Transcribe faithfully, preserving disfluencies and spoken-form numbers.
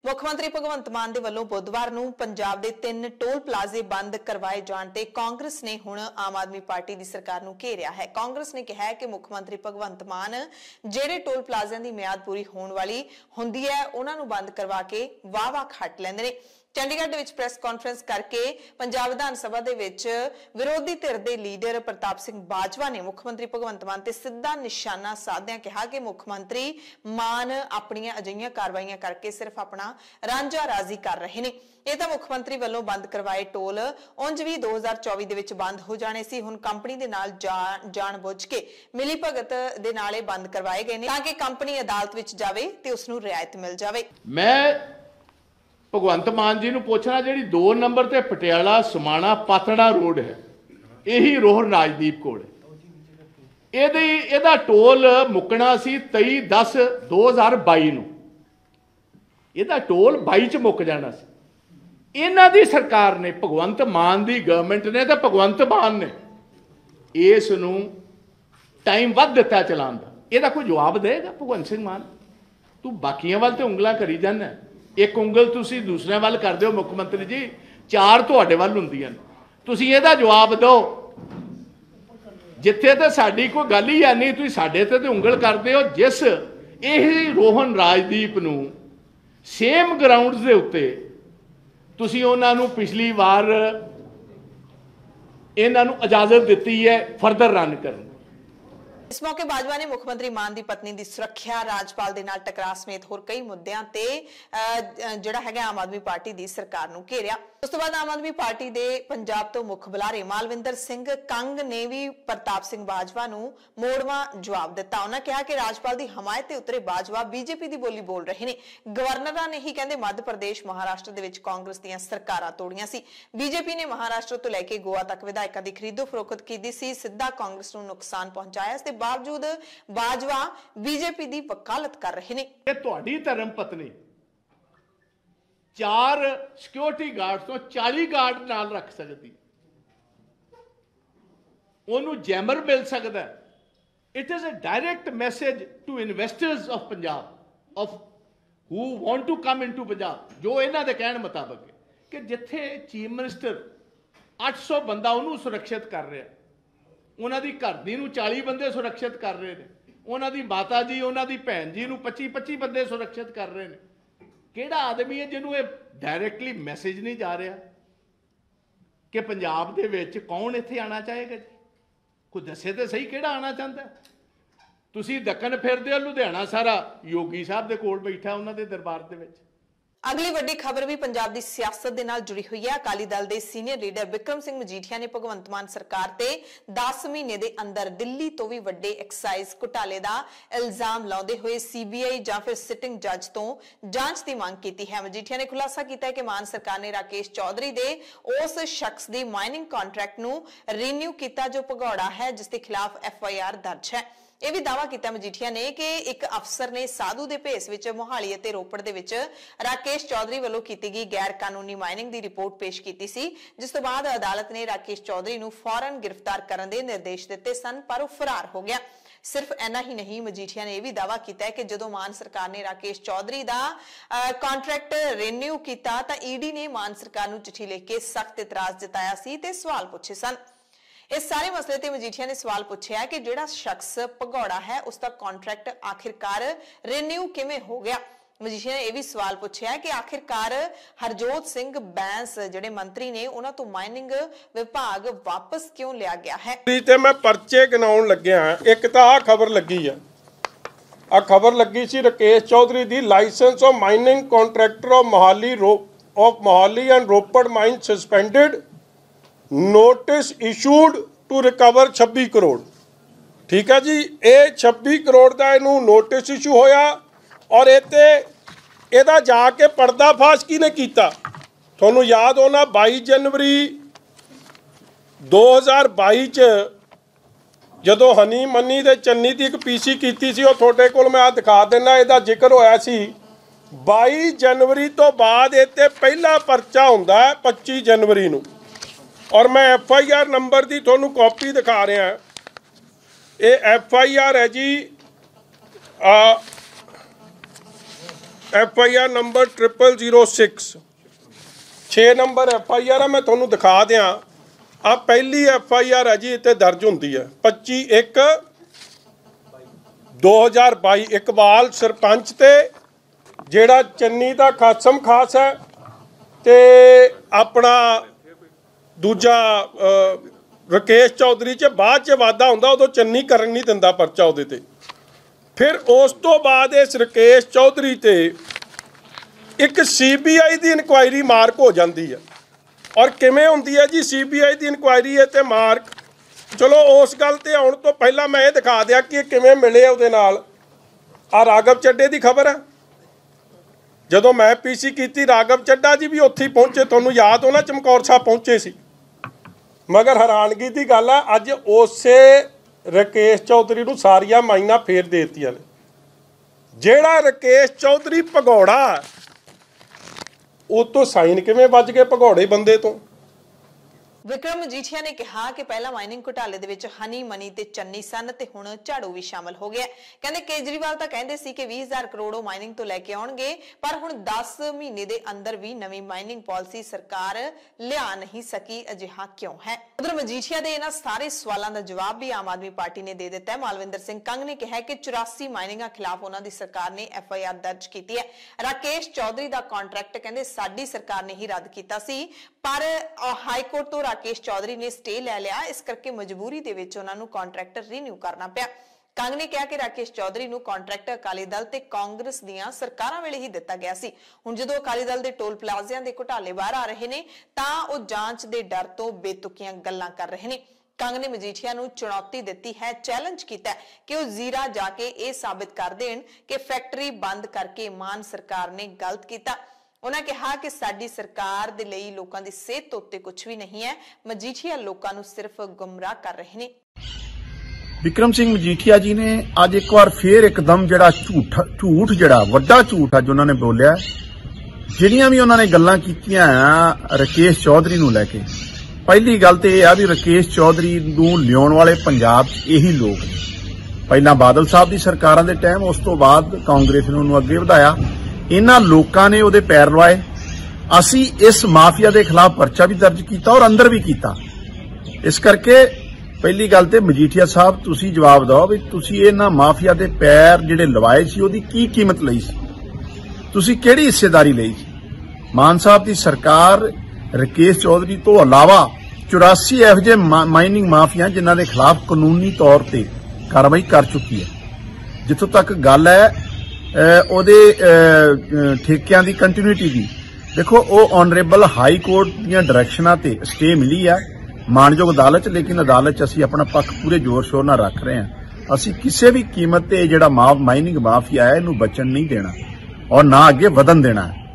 मुख्यमंत्री भगवंत मान दे वल्लों बुधवार नूं पंजाब दे तीन टोल प्लाजे बंद करवाए जाण ते कांग्रेस ने हुण आम आदमी पार्टी दी सरकार नूं घेरिया है। कांग्रेस ने कहा है कि मुख्यमंत्री भगवंत मान ਜਿਹੜੇ टोल प्लाजिਆਂ ਦੀ ਮਿਆਦ ਪੂਰੀ ਹੋਣ ਵਾਲੀ ਹੁੰਦੀ ਹੈ ਉਹਨਾਂ ਨੂੰ ਬੰਦ ਕਰਵਾ ਕੇ ਵਾਹ-ਵਾਹ ਖੱਟ ਲੈਂਦੇ ਨੇ। ਚੰਡੀਗੜ੍ਹ ਦੇ ਵਿੱਚ ਪ੍ਰੈਸ ਕਾਨਫਰੰਸ ਕਰਕੇ ਪੰਜਾਬ ਵਿਧਾਨ ਸਭਾ ਦੇ ਵਿੱਚ ਵਿਰੋਧੀ ਧਿਰ ਦੇ ਲੀਡਰ ਪ੍ਰਤਾਪ ਸਿੰਘ ਬਾਜਵਾ ਨੇ ਮੁੱਖ ਮੰਤਰੀ ਭਗਵੰਤ ਮਾਨ ਤੇ ਸਿੱਧਾ ਨਿਸ਼ਾਨਾ ਸਾਧਦਿਆਂ ਕਿਹਾ ਕਿ ਮੁੱਖ ਮੰਤਰੀ ਮਾਨ ਆਪਣੀਆਂ ਅਜਿਹੀਆਂ ਕਾਰਵਾਈਆਂ ਕਰਕੇ ਸਿਰਫ ਆਪਣਾ ਰਾਂਝਾ ਰਾਜ਼ੀ ਕਰ ਰਹੇ ਨੇ। ਇਹ ਤਾਂ ਮੁੱਖ ਮੰਤਰੀ ਵੱਲੋਂ ਬੰਦ ਕਰਵਾਏ ਟੋਲ ਉਂਝ ਵੀ ਦੋ ਹਜ਼ਾਰ ਚੌਵੀ ਦੇ ਵਿੱਚ ਬੰਦ ਹੋ ਜਾਣੇ ਸੀ। ਹੁਣ ਕੰਪਨੀ ਦੇ ਨਾਲ ਜਾਣ ਬੁੱਝ ਕੇ ਮਿਲੀ ਭਗਤ ਦੇ ਨਾਲ ਇਹ ਬੰਦ ਕਰਵਾਏ ਗਏ ਨੇ ਤਾਂ ਕਿ ਕੰਪਨੀ ਅਦਾਲਤ ਵਿੱਚ ਜਾਵੇ ਤੇ ਉਸ ਨੂੰ ਰਿਆਇਤ ਮਿਲ ਜਾਵੇ। ਮੈਂ भगवंत मान जी नूं पुछना जिहड़ी दो नंबर ते पटियाला समाणा पातड़ा रोड है यही रोहर राजदीप कोल इहदी इहदा टोल मुकना सी तेई दस दो हज़ार बाई नूं इहदा टोल बाई च मुक जाना सी। इन्हां दी सरकार ने भगवंत मान दी गवर्नमेंट ने ते भगवंत मान ने इस नूं टाइम वध दिता चलाउण दा। इहदा कोई जवाब देगा भगवंत सिंह मान? तू बाकियां वल ते उंगलां करी जाना, एक उंगल तुसी दूसरे वाल कर दो मुख्य मंत्री जी, चार तुहाडे वाल हुंदियां ने। तुसी इहदा जवाब दो जिथे ते साडी कोई गल ही है नहीं, तुसी साडे ते ते उंगल करदे हो। जिस यही रोहन राजदीप नूं सेम ग्राउंड्स दे उत्ते तुसी उन्हां नूं पिछली वार इन्हां नूं इजाजत दित्ती है फर्दर रन करन। इस मौके बाजवा ने मुख्यमंत्री मान की पत्नी की सुरक्षा, राजपाल दे नाल टकराव समेत होर कई मुद्दों ते जिहड़ा हैगा आम आदमी पार्टी की सरकार नूं घेरिया। उस तो बाद आम आदमी पार्टी के पंजाब तो मुख बुलारे मालविंदर सिंह कंग ने भी प्रताप सिंह बाजवा नूं मोड़वा जवाब दिता। उन्होंने कहा कि राजपाल की हमायत ते उतरे बाजवा बीजेपी की बोली बोल रहे हैं। गवर्नर ने ही कहते मध्य प्रदेश महाराष्ट्र दे विच कांग्रेस दीयां सरकारां तोड़ियां सी। बीजेपी ने महाराष्ट्र तो लैके गोवा तक विधायकों की खरीदो फरोख्त की सी, सीधा कांग्रेस नूं नुकसान पहुंचाया। इस बावजूद बाजवा बीजेपी की वकालत कर रहे हैं। तुहाडी धर्म पत्नी चार सिक्योरिटी गार्ड तो चालीस गार्ड नाल रख सकती, ओनू जैमर मिल सकता है। It is a direct message to investors of Punjab of who want to come into Punjab, जो इन्हां दे कहण मुताबिक कि जिथे चीफ मिनिस्टर आठ सौ बंदा उन्होंने सुरक्षित कर रहा, उन्हां दी घर दी नूं चालीस बंदे सुरक्षित कर रहे हैं, उन्हां दी माता जी उन्हां दी भैन जी नूं पच्ची पच्ची बंदे सुरक्षित कर रहे हैं। किहड़ा आदमी है जिन्हों ये डायरैक्टली मैसेज नहीं जा रहा कि पंजाब दे विच कौन इत्थे आना चाहेगा जी? कोई दसे तो सही किहड़ा आना चाहता। तुसीं दक्कन फिरदे हो, लुधियाना सारा योगी साहब दे कोल बैठा उन्हां दे दरबार दे विच। अगली वड्डी खबर भी पंजाब की सियासत के नाल जुड़ी हुई है। अकाली दल के सीनियर लीडर बिक्रम सिंह मजीठिया ने भगवंत मान सरकार ते दस महीने के अंदर दिल्ली तो भी वड्डे एक्साइज घोटाले का इल्जाम लाउंदे हुए सीबीआई या फिर सिटिंग जज तो जांच की मांग की है। मजीठिया ने खुलासा किया कि मान सरकार ने राकेश चौधरी दे उस शख्स की माइनिंग कॉन्ट्रैक्ट नूं रिन्यू किया जो भगौड़ा है, जिसके खिलाफ एफ आई आर दर्ज है। यह भी दावा किया मजीठिया ने कि एक अफसर ने साधु के भेस विच मोहाली ते रोपड़ दे विच राकेश चौधरी वालों की गई गैर कानूनी माइनिंग की रिपोर्ट पेश की सी, जिस तो बाद अदालत ने राकेश चौधरी नूं फौरन गिरफ्तार करने के निर्देश दिते सन, पर वह फरार हो गया। सिर्फ इना ही नहीं, मजीठिया ने यह भी दावा किया कि जदों मान सरकार ने राकेश चौधरी का कॉन्ट्रैक्ट रिन्यू किया तो ईडी ने मान सरकार नूं चिट्ठी लिख के सख्त इतराज जताया सी ते सवाल पूछे सन। इस सारे मसले ते मजीठिया ने सवाल पूछा कि जिहड़ा शख्स भगौड़ा है उसका कॉन्ट्रैक्ट आखिरकार रिन्यू किवें हो गया। मजीठिया ने यह भी सवाल पूछा कि आखिरकार हरजोत सिंह बैंस जिहड़े मंत्री ने उन्हां तो माइनिंग विभाग वापस क्यों लिया गया है। ते मैं परचे गिनाउण लग्या, एक तां आ खबर लगी है, आ खबर लगी सी राकेश चौधरी दी licence of mining contractor of Mohali of Mohali and Ropar mine suspended, notice issued to recover छब्बी करोड़। ठीक है जी, ये छब्बी करोड़ का इनू नोटिस इशू होया और इत्ते इहदा जाके पर्दाफाश किने कीता? तुहानूं याद होना बाई जनवरी दो हज़ार बाई च जदों हनी मनी ते चन्नी की एक पीसी की सी, वो तुहाडे कोल मैं आ दिखा देना, इहदा जिक्र होया सी। बाई जनवरी तो बाद इत्ते पहला परचा हुंदा है पच्ची जनवरी नूं, और मैं एफ आई आर नंबर की थोनू कॉपी दिखा रहा। ये एफ आई आर है जी, आ, F I R number triple zero six छे नंबर एफ आई आर है, मैं थोनू दिखा दिया। आ पहली एफ आई आर है जी, इत्ते दर्ज होंदी है पच्ची एक दो हज़ार बाई इकबाल सरपंच ते जेड़ा चन्नी दा खासम खास है ते अपना दूजा राकेश चौधरी च बाद च वाधा हुंदा, उदों चन्नी करन नहीं दिंदा परचा उहदे ते। फिर उस तो बाद इस राकेश चौधरी ते एक सी बी आई की इनकुआयरी मार्क हो जाती है। और किवें हुंदी है जी सी बी आई की इनकुआयरी है तो मार्क, चलो उस गल ते आउण तो पहला मैं ये दिखा दिया कि किवें मिले उहदे नाल। आ राघव चड्डे की खबर है, जदों मैं पी सी की राघव चड्डा जी भी उत्थे ही पहुंचे, तुहानूं याद हो ना चमकौर साहब पहुंचे सी। मगर हैरानगी की गल है अज उसे राकेश चौधरी नूं सारियां माइना फेर दे दित्तियां ने। जिहड़ा राकेश चौधरी भगौड़ा उस तो साइन किवें बच गए भगौड़े बंदे तो। विक्रम मजीठिया ने कहा कि पहला माइनिंग घोटाले दे विच हनी मनी ते चन्नी सन ते हुण झाड़ू भी शामिल हो गया। कहंदे केजरीवाल तां कहंदे सी कि बीस हज़ार करोड़ माइनिंग तो लैके आउणगे, पर हुण दस महीने दे अंदर भी नवीं माइनिंग पॉलिसी सरकार लिया नहीं सकी। अजिहा क्यों है? उधर मजीठिया दे इन्हां सारे सवालों का जवाब भी आम आदमी पार्टी ने दे दिता है। मालविंदर सिंह कंग ने कहा कि चौरासी माइनिंगां खिलाफ उन्हां दी सरकार ने एफ आई आर दर्ज की है। राकेश चौधरी का कॉन्ट्रैक्ट कहंदे साडी सरकार ने ही रद्द किया सी, पर हाईकोर्ट तो राकेश चौधरी ने स्टे ले लिया, इस करके मजबूरी दे विच उन्हां नूं कॉन्ट्रैक्ट रीन्यू करना पिया। कंग ने कहा कि राकेश चौधरी नूं कॉन्ट्रैक्ट अकाली दल ते कांग्रेस दीआं सरकारां वेले ही दिता गया सी। हुण जदों अकाली दल दे टोल प्लाज़िਆਂ दे घोटाले बाहर आ रहे ने तां ਉਹ ਜਾਂਚ ਦੇ डर तो बेतुकीਆਂ ਗੱਲਾਂ कर रहे ने। कंग ने मजीठिया नूं चुनौती दी है, चैलेंज किया कि वह जीरा जाके यह साबित कर देण कि फैक्टरी बंद करके मान सरकार ने गलत किया। उन्होंने कहा कि साडी सरकार दे लई लोकां दी सेहत उत्ते कुछ भी नहीं है, मजीठिया लोकां नूं सिर्फ गुमराह कर रहे ने। विक्रम सिंह मजीठिया जी ने अज एक बार फिर एकदम जिहड़ा झूठ झूठ जिहड़ा वड्डा झूठ अज उन्होंने बोलिया, जिहड़ियां भी उन्होंने गल्लां कीतियां राकेश चौधरी नूं लैके। पहली गल तो यह आ भी राकेश चौधरी नूं लियाउण वाले पंजाब यही लोग ने। पहला बादल साहब की सरकारां दे टाइम, उस तो बाद कांग्रेस ने उन्होंने अगे वधाया, इन्हां लोकां ने उहदे पैर लवाए। असी इस माफिया के खिलाफ परचा भी दर्ज किया और अंदर भी किया। इस करके पहली गल तो मजीठिया साहब तुसी जवाब दो भी तुसी इन्हां माफिया के पैर जिहड़े लवाए सी उहदी की कीमत लई सी, तुसी किहड़ी हिस्सेदारी लई सी? मान साहब की सरकार राकेश चौधरी तो अलावा चौरासी एहो जे माइनिंग माफिया जिन्हां दे खिलाफ कानूनी तौर पर कार्रवाई कर चुकी है। जिथों तक गल है ਉਹਦੇ ਠੇਕਿਆਂ ਦੀ ਕੰਟੀਨਿਊਟੀ ਦੀ, देखो वो ऑनरेबल हाई कोर्ट ਦੀਆਂ ਡਾਇਰੈਕਸ਼ਨਾਂ ਤੇ ਸਟੇ ਮਿਲੀ ਆ ਮਾਨਯੋਗ ਅਦਾਲਤ ਚ, ਲੇਕਿਨ ਅਦਾਲਤ ਚ ਅਸੀਂ ਆਪਣਾ ਪੱਖ ਪੂਰੇ ਜ਼ੋਰ ਸ਼ੋਰ ਨਾਲ ਰੱਖ ਰਹੇ ਹਾਂ। ਅਸੀਂ ਕਿਸੇ ਵੀ ਕੀਮਤ ਤੇ ਜਿਹੜਾ ਮਾਈਨਿੰਗ ਮਾਫੀਆ ਹੈ ਇਹਨੂੰ ਬਚਣ ਨਹੀਂ ਦੇਣਾ ਔਰ ਨਾ ਅੱਗੇ ਵਧਣ ਦੇਣਾ।